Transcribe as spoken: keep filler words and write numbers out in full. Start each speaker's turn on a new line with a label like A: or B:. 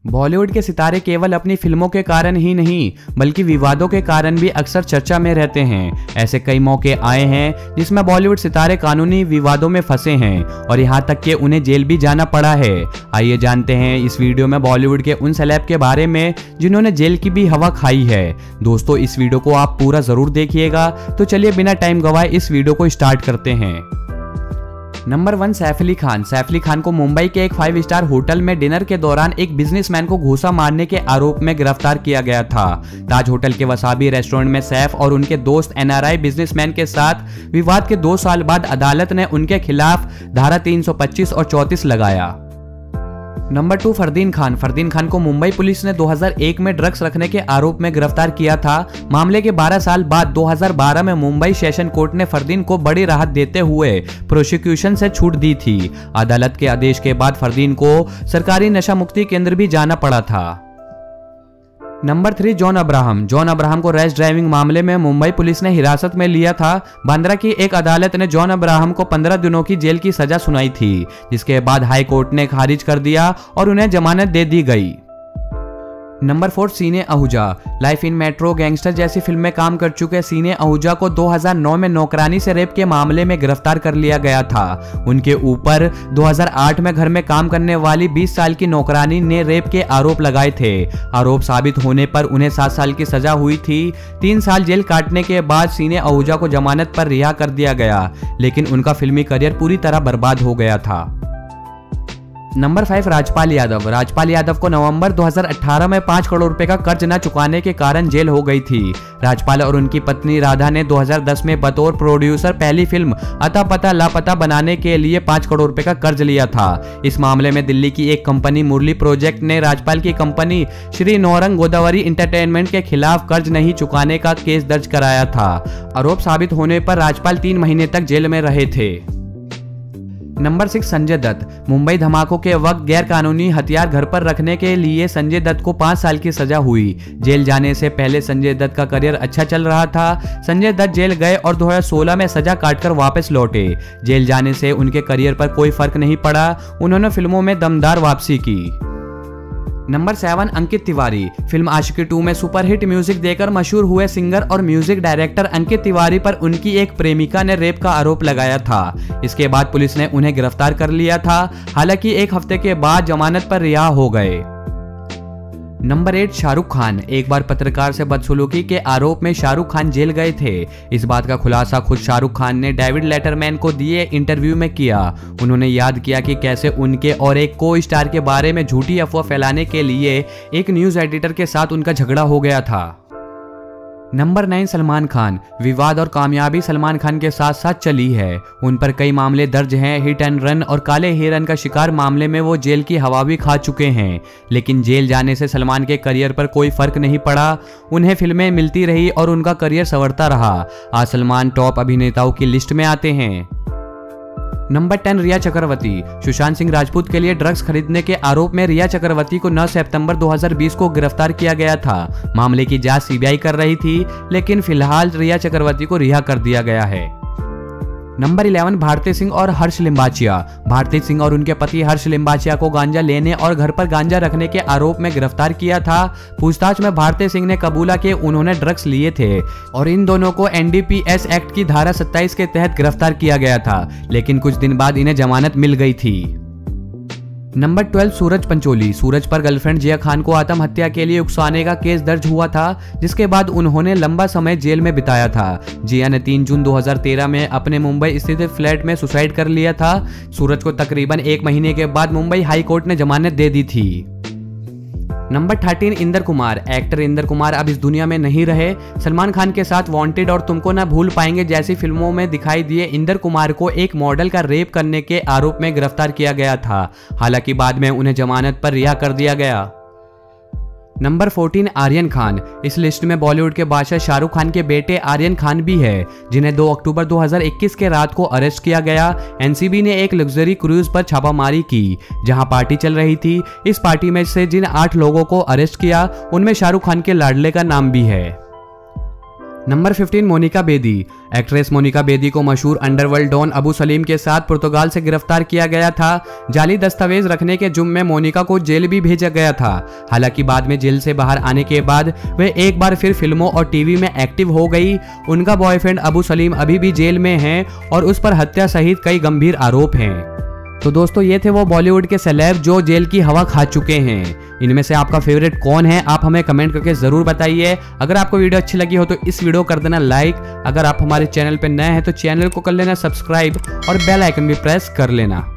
A: बॉलीवुड के सितारे केवल अपनी फिल्मों के कारण ही नहीं बल्कि विवादों के कारण भी अक्सर चर्चा में रहते हैं। ऐसे कई मौके आए हैं जिसमें बॉलीवुड सितारे कानूनी विवादों में फंसे हैं और यहां तक कि उन्हें जेल भी जाना पड़ा है। आइए जानते हैं इस वीडियो में बॉलीवुड के उन सेलेब के बारे में जिन्होंने जेल की भी हवा खाई है। दोस्तों, इस वीडियो को आप पूरा जरूर देखिएगा। तो चलिए बिना टाइम गवाए इस वीडियो को स्टार्ट करते हैं। Number one, Saif Ali Khan. सैफ अली खान को मुंबई के एक फाइव स्टार होटल में डिनर के दौरान एक बिजनेसमैन को घूसा मारने के आरोप में गिरफ्तार किया गया था। ताज होटल के वसाबी रेस्टोरेंट में सैफ और उनके दोस्त एनआरआई बिजनेसमैन के साथ विवाद के दो साल बाद अदालत ने उनके खिलाफ धारा तीन सौ पच्चीस और चौंतीस लगाया। Number two, Fardeen Khan. फरदीन खान को मुंबई पुलिस ने दो हज़ार एक में ड्रग्स रखने के आरोप में गिरफ्तार किया था। मामले के बारह साल बाद दो हज़ार बारह में मुंबई सेशन कोर्ट ने फरदीन को बड़ी राहत देते हुए प्रोसिक्यूशन से छूट दी थी। अदालत के आदेश के बाद फरदीन को सरकारी नशा मुक्ति केंद्र भी जाना पड़ा था। Number three, John Abraham. John Abraham को रैश ड्राइविंग मामले में मुंबई पुलिस ने हिरासत में लिया था। बांद्रा की एक अदालत ने जॉन अब्राहम को पंद्रह दिनों की जेल की सजा सुनाई थी, जिसके बाद हाई कोर्ट ने खारिज कर दिया और उन्हें जमानत दे दी गई। Number four, Shiney Ahuja. Life in metro, gangster जैसी फिल्म में काम कर चुके सीने आहूजा को दो हज़ार नौ में नौकरानी से रेप के मामले में गिरफ्तार कर लिया गया था। उनके ऊपर दो हज़ार आठ में घर में काम करने वाली बीस साल की नौकरानी ने रेप के आरोप लगाए थे। आरोप साबित होने पर उन्हें सात साल की सजा हुई थी। तीन साल जेल काटने के बाद सीने आहूजा को जमानत पर रिहा कर दिया गया, लेकिन उनका फिल्मी करियर पूरी तरह बर्बाद हो गया था। Number five, Rajpal Yadav. राजपाल यादव को नवंबर दो हज़ार अठारह में पाँच करोड़ रुपए का कर्ज न चुकाने के कारण जेल हो गई थी। राजपाल और उनकी पत्नी राधा ने दो हज़ार दस में बतौर प्रोड्यूसर पहली फिल्म अता पता लापता बनाने के लिए पाँच करोड़ रुपए का कर्ज लिया था। इस मामले में दिल्ली की एक कंपनी मुरली प्रोजेक्ट ने राजपाल की कंपनी श्री नौरंग गोदावरी इंटरटेनमेंट के खिलाफ कर्ज नहीं चुकाने का केस दर्ज कराया था। आरोप साबित होने पर राजपाल तीन महीने तक जेल में रहे थे। Number six, Sanjay Dutt. मुंबई धमाकों के वक्त गैर कानूनी हथियार घर पर रखने के लिए संजय दत्त को पाँच साल की सजा हुई। जेल जाने से पहले संजय दत्त का करियर अच्छा चल रहा था। संजय दत्त जेल गए और दो हज़ार सोलह में सजा काटकर वापस लौटे। जेल जाने से उनके करियर पर कोई फर्क नहीं पड़ा। उन्होंने फिल्मों में दमदार वापसी की। Number seven, Ankit Tiwari. Film Aashiqui two में सुपरहिट म्यूजिक देकर मशहूर हुए सिंगर और म्यूजिक डायरेक्टर अंकित तिवारी पर उनकी एक प्रेमिका ने रेप का आरोप लगाया था। इसके बाद पुलिस ने उन्हें गिरफ्तार कर लिया था। हालांकि एक हफ्ते के बाद जमानत पर रिहा हो गए। Number eight, Shahrukh Khan. एक बार पत्रकार से बदसलूकी के आरोप में शाहरुख खान जेल गए थे। इस बात का खुलासा खुद शाहरुख खान ने डेविड लेटरमैन को दिए इंटरव्यू में किया। उन्होंने याद किया कि कैसे उनके और एक को स्टार के बारे में झूठी अफवाह फैलाने के लिए एक न्यूज एडिटर के साथ उनका झगड़ा हो गया था। Number nine, Salman Khan. विवाद और कामयाबी सलमान खान के साथ साथ चली है। उन पर कई मामले दर्ज हैं। हिट एंड रन और काले हिरन का शिकार मामले में वो जेल की हवा भी खा चुके हैं, लेकिन जेल जाने से सलमान के करियर पर कोई फर्क नहीं पड़ा। उन्हें फिल्में मिलती रही और उनका करियर संवरता रहा। आज सलमान टॉप अभिनेताओं की लिस्ट में आते हैं। Number ten, Rhea Chakraborty. सुशांत सिंह राजपूत के लिए ड्रग्स खरीदने के आरोप में रिया चक्रवर्ती को नौ सितंबर दो हज़ार बीस को गिरफ्तार किया गया था। मामले की जांच सीबीआई कर रही थी, लेकिन फिलहाल रिया चक्रवर्ती को रिहा कर दिया गया है। नंबर इलेवन, भारती सिंह और हर्ष लिम्बाचिया। भारती सिंह और उनके पति हर्ष लिम्बाचिया को गांजा लेने और घर पर गांजा रखने के आरोप में गिरफ्तार किया था। पूछताछ में भारती सिंह ने कबूला कि उन्होंने ड्रग्स लिए थे और इन दोनों को एनडीपीएस एक्ट की धारा सत्ताईस के तहत गिरफ्तार किया गया था, लेकिन कुछ दिन बाद इन्हें जमानत मिल गई थी। Number twelve, Sooraj Pancholi. सूरज पर गर्लफ्रेंड जिया खान को आत्महत्या के लिए उकसाने का केस दर्ज हुआ था, जिसके बाद उन्होंने लंबा समय जेल में बिताया था। जिया ने तीन जून दो हज़ार तेरह में अपने मुंबई स्थित फ्लैट में सुसाइड कर लिया था। सूरज को तकरीबन एक महीने के बाद मुंबई हाई कोर्ट ने जमानत दे दी थी। Number thirteen, Inder Kumar. Actor Inder Kumar अब इस दुनिया में नहीं रहे। सलमान खान के साथ वांटेड और तुमको ना भूल पाएंगे जैसी फिल्मों में दिखाई दिए इंदर कुमार को एक मॉडल का रेप करने के आरोप में गिरफ्तार किया गया था। हालांकि बाद में उन्हें जमानत पर रिहा कर दिया गया। Number fourteen, Aryan Khan. इस लिस्ट में बॉलीवुड के बादशाह शाहरुख खान के बेटे आर्यन खान भी है, जिन्हें दो अक्टूबर दो हज़ार इक्कीस के रात को अरेस्ट किया गया। एनसीबी ने एक लग्जरी क्रूज पर छापामारी की, जहां पार्टी चल रही थी। इस पार्टी में से जिन आठ लोगों को अरेस्ट किया, उनमें शाहरुख खान के लाडले का नाम भी है। Number fifteen, Monica Bedi. Actress Monica Bedi को मशहूर अंडरवर्ल्ड डॉन अबू सलीम के साथ पुर्तगाल से गिरफ्तार किया गया था। जाली दस्तावेज रखने के जुर्म में मोनिका को जेल भी भेजा गया था। हालांकि बाद में जेल से बाहर आने के बाद वे एक बार फिर फिल्मों और टीवी में एक्टिव हो गई। उनका बॉयफ्रेंड अबू सलीम अभी भी जेल में है और उस पर हत्या सहित कई गंभीर आरोप हैं। तो दोस्तों ये थे वो बॉलीवुड के सेलेब जो जेल की हवा खा चुके हैं। इनमें से आपका फेवरेट कौन है, आप हमें कमेंट करके जरूर बताइए। अगर आपको वीडियो अच्छी लगी हो तो इस वीडियो कर देना लाइक। अगर आप हमारे चैनल पर नए हैं तो चैनल को कर लेना सब्सक्राइब और बेल आइकन भी प्रेस कर लेना।